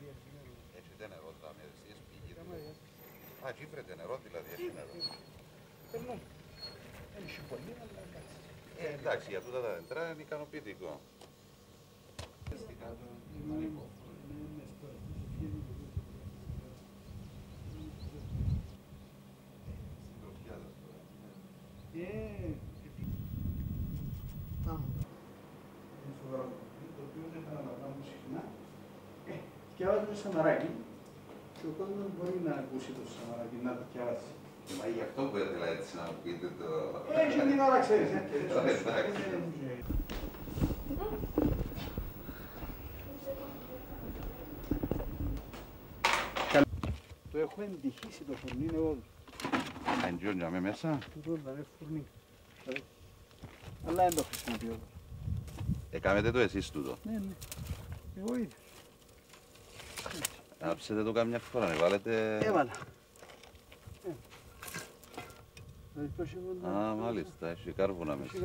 Έχετε νερό τα μερικές πηγή. Α, εκεί φρέτε νερό δηλαδή, έχει νερό. Περνούμε. Έχει πολύ, αλλά εντάξει. Εντάξει, για τούτα τα δεντρά είναι ικανοποιητικό. Το οποίο δεν παραλαμβάνουμε συχνά. Διαβάζουμε Σαμαράκι και ο κόσμος μπορεί να ακούσει το Σαμαράκι, να το διαβάσει. Μα γι' αυτό που ήθελα έτσι να μου πείτε το... Έτσι την ώρα ξέρεις, Εντάξει. Το έχω εντυχήσει το φουρνί εγώ. Εντζιόνια με μέσα. Τούτο είναι φουρνί. Αλλά δεν το χρησιμοποιώ. Έκαμετε το εσείς τούτο. Ναι, ναι. Εγώ ίδιος. Άψετε το κάμια φορά, να βάλετε... Έβαλα. Α, μάλιστα, έχει κάρβουνα μέσα.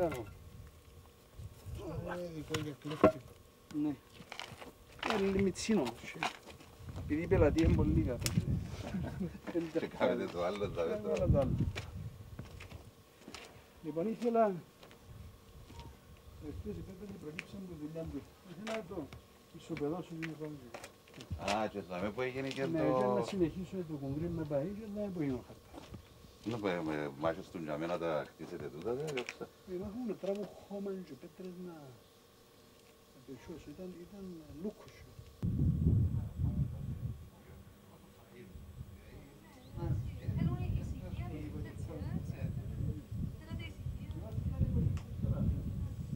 Δικό για κλέφτη. Ναι. Είναι μητσίνο όμως. Επειδή η πελατεία είναι πολύ κάτω. Και κάνετε το άλλο, τα βέτα. Έβαλα το άλλο. Λοιπόν, ήθελα... Ευτές οι πέτρες προκύψαν τη δουλειά του. Ήθελα να το ισοπεδώσω λίγο πάνω. Α, και θα με που έγινε και Ναι, ήθελα να το... συνεχίσω το κογκρί με πάει και να που είναι ο χαρτάς. Να πούμε, μάχες του για μένα τα χτίσετε τούτα, δεν διώξα. Υπάρχουν τράβο χώμα και πέτρες να πεσιώσω. Ήταν λούκο.